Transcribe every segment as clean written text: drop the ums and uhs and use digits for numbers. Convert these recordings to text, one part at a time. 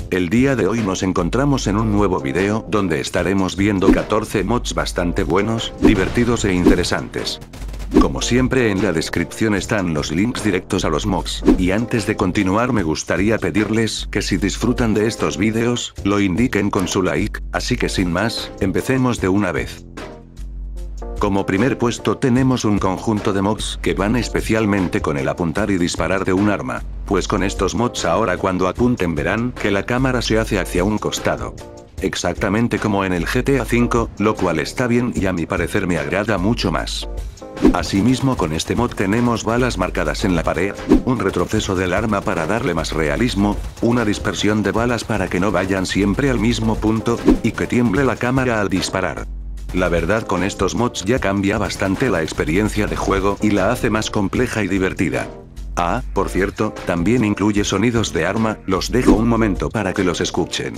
El día de hoy nos encontramos en un nuevo video donde estaremos viendo 14 mods bastante buenos, divertidos e interesantes. Como siempre en la descripción están los links directos a los mods, y antes de continuar me gustaría pedirles que si disfrutan de estos vídeos, lo indiquen con su like, así que sin más, empecemos de una vez. Como primer puesto tenemos un conjunto de mods que van especialmente con el apuntar y disparar de un arma, pues con estos mods ahora cuando apunten verán que la cámara se hace hacia un costado. Exactamente como en el GTA V, lo cual está bien y a mi parecer me agrada mucho más. Asimismo con este mod tenemos balas marcadas en la pared, un retroceso del arma para darle más realismo, una dispersión de balas para que no vayan siempre al mismo punto, y que tiemble la cámara al disparar. La verdad con estos mods ya cambia bastante la experiencia de juego y la hace más compleja y divertida. Ah, por cierto, también incluye sonidos de arma, los dejo un momento para que los escuchen.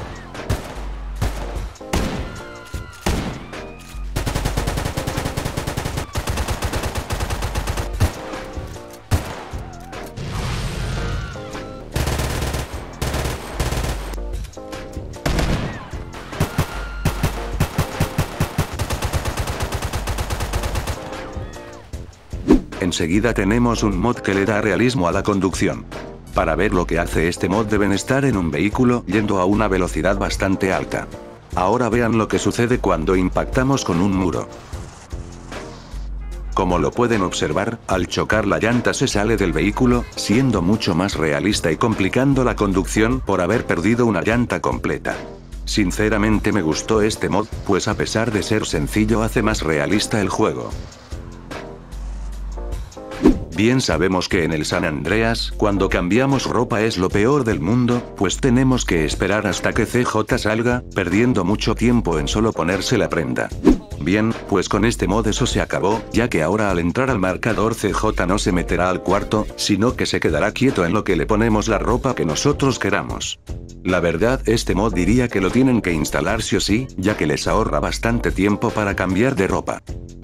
Enseguida tenemos un mod que le da realismo a la conducción. Para ver lo que hace este mod deben estar en un vehículo yendo a una velocidad bastante alta. Ahora vean lo que sucede cuando impactamos con un muro. Como lo pueden observar, al chocar la llanta se sale del vehículo, siendo mucho más realista y complicando la conducción por haber perdido una llanta completa. Sinceramente me gustó este mod, pues a pesar de ser sencillo hace más realista el juego. Bien sabemos que en el San Andreas, cuando cambiamos ropa es lo peor del mundo, pues tenemos que esperar hasta que CJ salga, perdiendo mucho tiempo en solo ponerse la prenda. Bien, pues con este mod eso se acabó, ya que ahora al entrar al marcador CJ no se meterá al cuarto, sino que se quedará quieto en lo que le ponemos la ropa que nosotros queramos. La verdad este mod diría que lo tienen que instalar sí o sí, ya que les ahorra bastante tiempo para cambiar de ropa.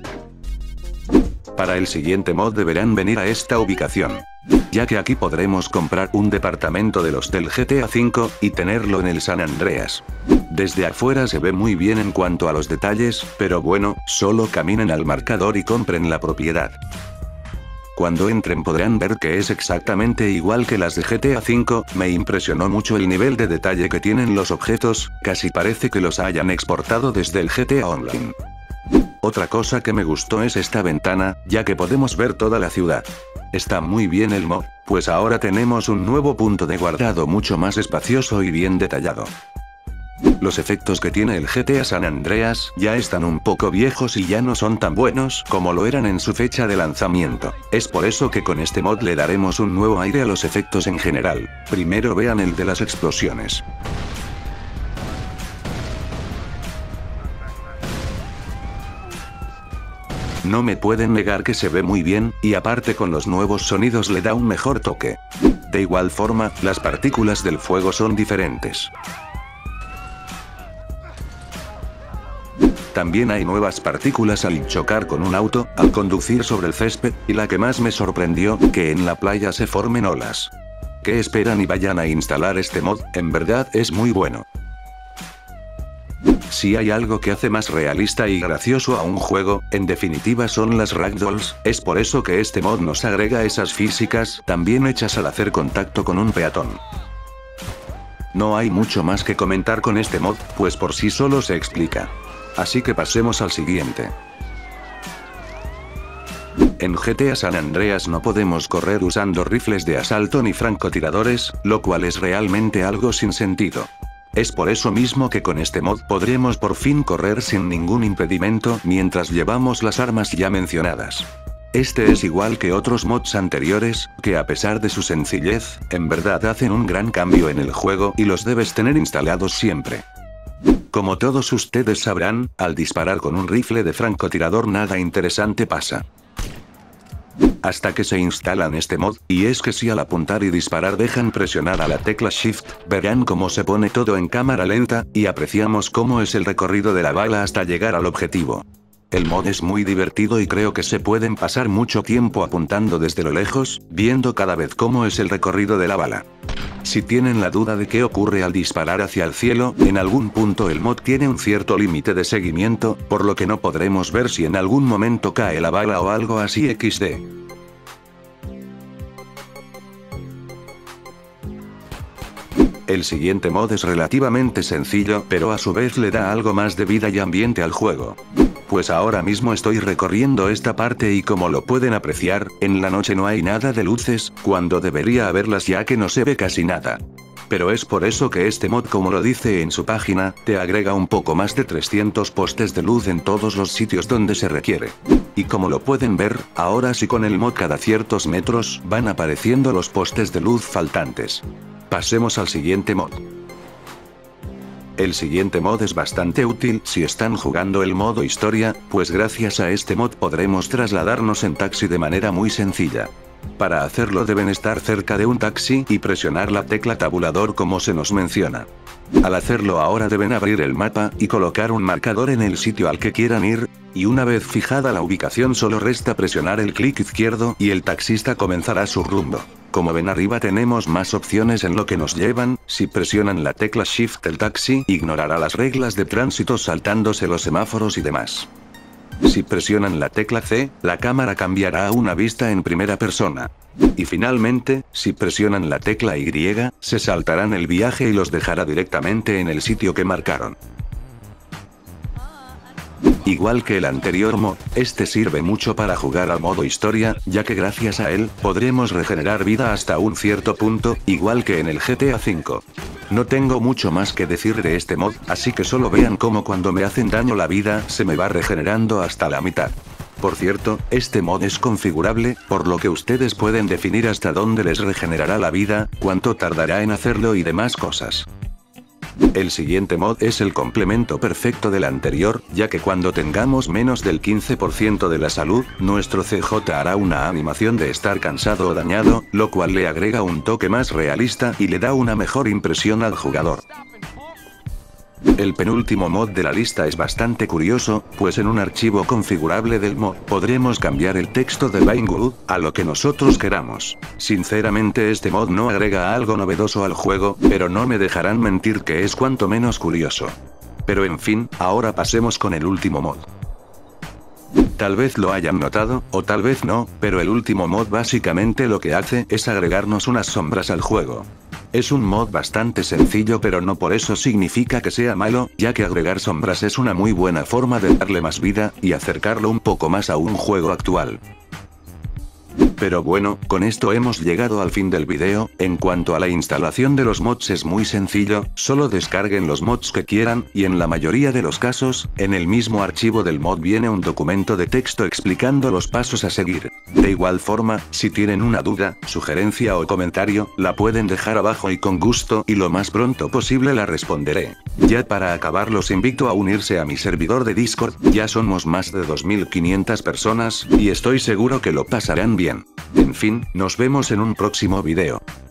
Para el siguiente mod deberán venir a esta ubicación, ya que aquí podremos comprar un departamento de los del GTA V, y tenerlo en el San Andreas. Desde afuera se ve muy bien en cuanto a los detalles, pero bueno, solo caminen al marcador y compren la propiedad. Cuando entren podrán ver que es exactamente igual que las de GTA V, me impresionó mucho el nivel de detalle que tienen los objetos, casi parece que los hayan exportado desde el GTA Online. Otra cosa que me gustó es esta ventana, ya que podemos ver toda la ciudad. Está muy bien el mod, pues ahora tenemos un nuevo punto de guardado mucho más espacioso y bien detallado. Los efectos que tiene el GTA San Andreas ya están un poco viejos y ya no son tan buenos como lo eran en su fecha de lanzamiento. Es por eso que con este mod le daremos un nuevo aire a los efectos en general. Primero vean el de las explosiones. No me pueden negar que se ve muy bien, y aparte con los nuevos sonidos le da un mejor toque. De igual forma, las partículas del fuego son diferentes. También hay nuevas partículas al chocar con un auto, al conducir sobre el césped, y la que más me sorprendió, que en la playa se formen olas. ¿Qué esperan y vayan a instalar este mod? En verdad es muy bueno. Si hay algo que hace más realista y gracioso a un juego, en definitiva son las ragdolls, es por eso que este mod nos agrega esas físicas, también hechas al hacer contacto con un peatón. No hay mucho más que comentar con este mod, pues por sí solo se explica. Así que pasemos al siguiente. En GTA San Andreas no podemos correr usando rifles de asalto ni francotiradores, lo cual es realmente algo sin sentido. Es por eso mismo que con este mod podremos por fin correr sin ningún impedimento mientras llevamos las armas ya mencionadas. Este es igual que otros mods anteriores, que a pesar de su sencillez, en verdad hacen un gran cambio en el juego y los debes tener instalados siempre. Como todos ustedes sabrán, al disparar con un rifle de francotirador nada interesante pasa. Hasta que se instalan este mod, y es que si al apuntar y disparar dejan presionar a la tecla Shift, verán cómo se pone todo en cámara lenta, y apreciamos cómo es el recorrido de la bala hasta llegar al objetivo. El mod es muy divertido y creo que se pueden pasar mucho tiempo apuntando desde lo lejos, viendo cada vez cómo es el recorrido de la bala. Si tienen la duda de qué ocurre al disparar hacia el cielo, en algún punto el mod tiene un cierto límite de seguimiento, por lo que no podremos ver si en algún momento cae la bala o algo así XD. El siguiente mod es relativamente sencillo, pero a su vez le da algo más de vida y ambiente al juego. Pues ahora mismo estoy recorriendo esta parte y como lo pueden apreciar, en la noche no hay nada de luces, cuando debería haberlas ya que no se ve casi nada. Pero es por eso que este mod, como lo dice en su página, te agrega un poco más de 300 postes de luz en todos los sitios donde se requiere. Y como lo pueden ver, ahora sí con el mod cada ciertos metros van apareciendo los postes de luz faltantes. Pasemos al siguiente mod. El siguiente mod es bastante útil si están jugando el modo historia, pues gracias a este mod podremos trasladarnos en taxi de manera muy sencilla. Para hacerlo deben estar cerca de un taxi y presionar la tecla tabulador como se nos menciona. Al hacerlo ahora deben abrir el mapa y colocar un marcador en el sitio al que quieran ir, y una vez fijada la ubicación solo resta presionar el clic izquierdo y el taxista comenzará su rumbo. Como ven arriba tenemos más opciones en lo que nos llevan, si presionan la tecla Shift el taxi ignorará las reglas de tránsito saltándose los semáforos y demás. Si presionan la tecla C, la cámara cambiará a una vista en primera persona. Y finalmente, si presionan la tecla Y, se saltarán el viaje y los dejará directamente en el sitio que marcaron. Igual que el anterior mod, este sirve mucho para jugar al modo historia, ya que gracias a él, podremos regenerar vida hasta un cierto punto, igual que en el GTA V. No tengo mucho más que decir de este mod, así que solo vean cómo cuando me hacen daño la vida, se me va regenerando hasta la mitad. Por cierto, este mod es configurable, por lo que ustedes pueden definir hasta dónde les regenerará la vida, cuánto tardará en hacerlo y demás cosas. El siguiente mod es el complemento perfecto del anterior, ya que cuando tengamos menos del 15% de la salud, nuestro CJ hará una animación de estar cansado o dañado, lo cual le agrega un toque más realista y le da una mejor impresión al jugador. El penúltimo mod de la lista es bastante curioso, pues en un archivo configurable del mod podremos cambiar el texto de Vinewood a lo que nosotros queramos. Sinceramente este mod no agrega algo novedoso al juego, pero no me dejarán mentir que es cuanto menos curioso. Pero en fin, ahora pasemos con el último mod. Tal vez lo hayan notado, o tal vez no, pero el último mod básicamente lo que hace es agregarnos unas sombras al juego. Es un mod bastante sencillo pero no por eso significa que sea malo, ya que agregar sombras es una muy buena forma de darle más vida, y acercarlo un poco más a un juego actual. Pero bueno, con esto hemos llegado al fin del video. En cuanto a la instalación de los mods es muy sencillo, solo descarguen los mods que quieran, y en la mayoría de los casos, en el mismo archivo del mod viene un documento de texto explicando los pasos a seguir. De igual forma, si tienen una duda, sugerencia o comentario, la pueden dejar abajo y con gusto y lo más pronto posible la responderé. Ya para acabar los invito a unirse a mi servidor de Discord, ya somos más de 2500 personas, y estoy seguro que lo pasarán bien. En fin, nos vemos en un próximo video.